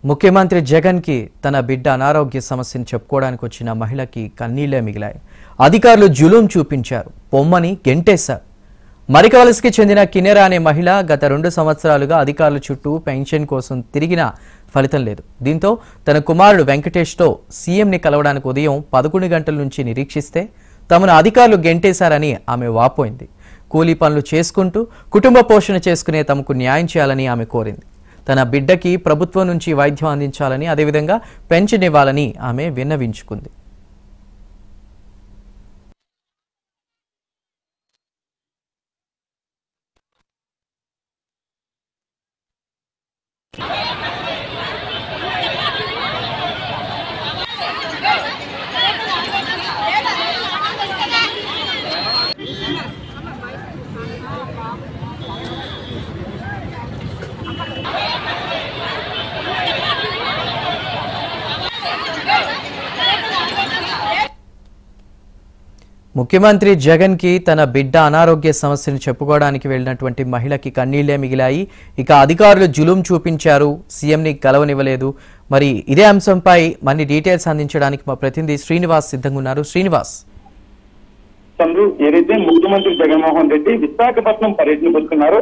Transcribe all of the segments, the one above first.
ముఖ్యమంత్రి జగన్ కి తన బిడ్డ అనారోగ్య సమస్యను చెప్పుకోవడానికి వచ్చిన మహిళకి కన్నీళ్లే మిగిలాయి. అధికారులు జులుం చూపించారు, పొమ్మని గెంటేశారు. మరికవలసికి చెందిన కిన్నెర అనే మహిళ గత 2 సంవత్సరాలుగా అధికారుల చుట్టూ పెన్షన్ కోసం తిరిగినా ఫలితం లేదు. దీంతో తన కుమారుడు వెంకటేష్తో సీఎంని కలవడానికి ఉదయం 11 గంటల నుంచి నిరీక్షిస్తే తమను అధికారులు గెంటేశారని ఆమె వాపోయింది. కూలీ పనులు చేసుకుంటూ కుటుంబ పోషణ చేసుకునే తమకు న్యాయం చేయాలని ఆమె కోరింది. తన బిడ్డకి ప్రభుత్వం నుంచి వైద్యం అందించాలని, అదేవిధంగా పెన్షన్ ఇవ్వాలని ఆమె విన్నవించుకుంది. ముఖ్యమంత్రి జగన్ కి తన బిడ్డ అనారోగ్య సమస్యను చెప్పుకోవడానికి వెళ్ళినటువంటి మహిళకి కన్నీళ్లే మిగిలాయి. ఇక అధికారులు జులుం చూపించారు, సీఎంని కలవనివ్వలేదు. మరి ఇదే అంశంపై మరిన్ని డీటెయిల్స్ అందించడానికి మా ప్రతినిధి శ్రీనివాస్ సిద్ధంగా ఉన్నారు. శ్రీనివాస్, ఏదైతే ముఖ్యమంత్రి జగన్మోహన్ రెడ్డి విశాఖపట్నం పర్యటనకు వస్తున్నారో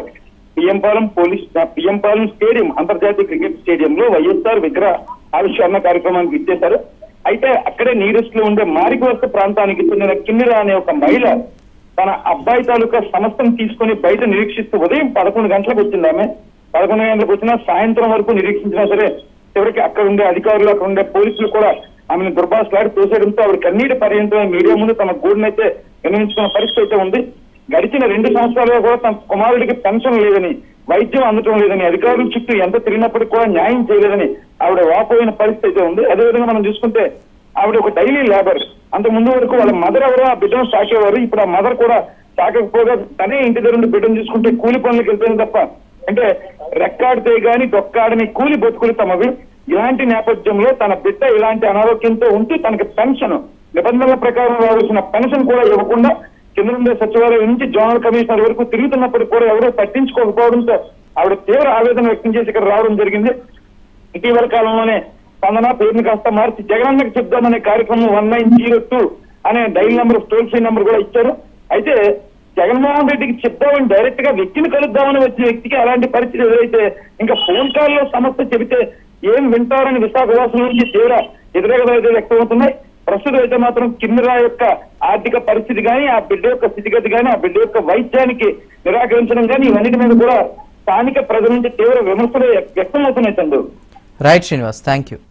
పిఎంపాలెం స్టేడియం, అంతర్జాతీయ క్రికెట్ స్టేడియంలో వైఎస్ఆర్ విగ్రహ ఆవిష్కరణ కార్యక్రమానికి ఇచ్చేశారు. అయితే అక్కడే నీరెస్ట్ లో ఉండే మారికవలస ప్రాంతానికి చెందిన కిన్నెర అనే ఒక మహిళ తన అబ్బాయి తాలూకా సమస్యను తీసుకుని బయట నిరీక్షిస్తూ ఉదయం 11 గంటలకు వచ్చింది. ఆమె 11 గంటలకు వచ్చినా సాయంత్రం వరకు నిరీక్షించినా సరే చివరికి అక్కడ ఉండే అధికారులు, అక్కడ ఉండే పోలీసులు కూడా ఆమెను దుర్భాషలాడి తోసేయడంతో ఆవిడ కన్నీటి పర్యంతం మీడియా ముందు తమ గూడునైతే నిర్ణయించుకున్న పరిస్థితి అయితే ఉంది. గడిచిన 2 సంవత్సరాలుగా కూడా తన కుమారుడికి పెన్షన్ లేదని, వైద్యం అందటం లేదని, అధికారుల చుట్టూ ఎంత తిరిగినప్పటికీ కూడా న్యాయం చేయలేదని ఆవిడ వాపోయిన పరిస్థితి అయితే ఉంది. అదేవిధంగా మనం చూసుకుంటే ఆవిడ ఒక డైలీ లేబర్. అంత ముందు వరకు వాళ్ళ మదర్ ఎవరో ఆ బిడ్డను సాకేవారు. ఇప్పుడు ఆ మదర్ కూడా సాకకపోగా తనే ఇంటి దగ్గర నుండి బిడ్డను చూసుకుంటే కూలి పనులకు వెళ్తుంది తప్ప, అంటే రెక్కాడితే గాని డొక్కాడని కూలి బతుకులు తమవి. ఇలాంటి నేపథ్యంలో తన బిడ్డ ఇలాంటి అనారోగ్యంతో ఉంటూ తనకి పెన్షన్ నిబంధనల ప్రకారం రావాల్సిన పెన్షన్ కూడా ఇవ్వకుండా కింద నుండే సచివాలయం నుంచి జోనల్ కమిషనర్ వరకు తిరుగుతున్నప్పటికీ కూడా ఎవరో పట్టించుకోకపోవడంతో ఆవిడ తీవ్ర ఆవేదన వ్యక్తం చేసి ఇక్కడ రావడం జరిగింది. ఇటీవల కాలంలోనే స్పందన పేరుని కాస్త మార్చి జగనన్నకి చెప్దామనే కార్యక్రమం 1902 అనే dial number, toll free number కూడా ఇచ్చారు. అయితే జగన్మోహన్ రెడ్డికి చెప్దామని డైరెక్ట్ గా వ్యక్తిని కలుద్దామని వచ్చిన వ్యక్తికి అలాంటి పరిస్థితి ఎదురైతే ఇంకా ఫోన్ కాల్లో సమస్య చెబితే ఏం వింటారని విశాఖవాసుల నుంచి తీవ్ర వ్యతిరేకతలు అయితే వ్యక్తమవుతున్నాయి. ప్రస్తుతం అయితే మాత్రం కిన్నెర యొక్క ఆర్థిక పరిస్థితి కానీ, ఆ బిడ్డ యొక్క స్థితిగతి కానీ, ఆ బిడ్డ యొక్క వైద్యానికి నిరాకరించడం కానీ, ఇవన్నిటి మీద కూడా స్థానిక ప్రజల నుంచి తీవ్ర విమర్శలు వ్యక్తమవుతున్నాయి. Chandu. Right Srinivas, thank you.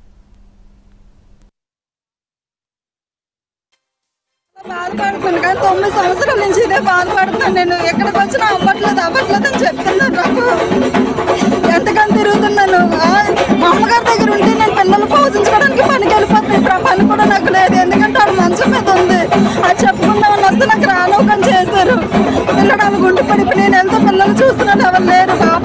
బాధపడుతున్నాను కానీ 9 సంవత్సరాల నుంచి ఇదే బాధపడుతున్నాను. నేను ఎక్కడికి వచ్చినా అవ్వట్లేదు అని చెప్తున్నాను. నాకు ఎంతకని తిరుగుతున్నాను. మా అమ్మగారి దగ్గర ఉంటే నేను పిల్లలు పోషించుకోవడానికి పనికి వెళ్ళిపోతాను. ఇప్పుడు ఆ పని కూడా నాకు లేదు, ఎందుకంటే ఆవిడ మంచం మీద ఉంది. అది చెప్పుకుందామని వస్తే నాకు రాలోకం చేశారు. పిల్లడు ఆమె గుండె పడి నేను వెళ్తే పిల్లలు చూస్తున్నాడు, ఎవరు లేరు. పాప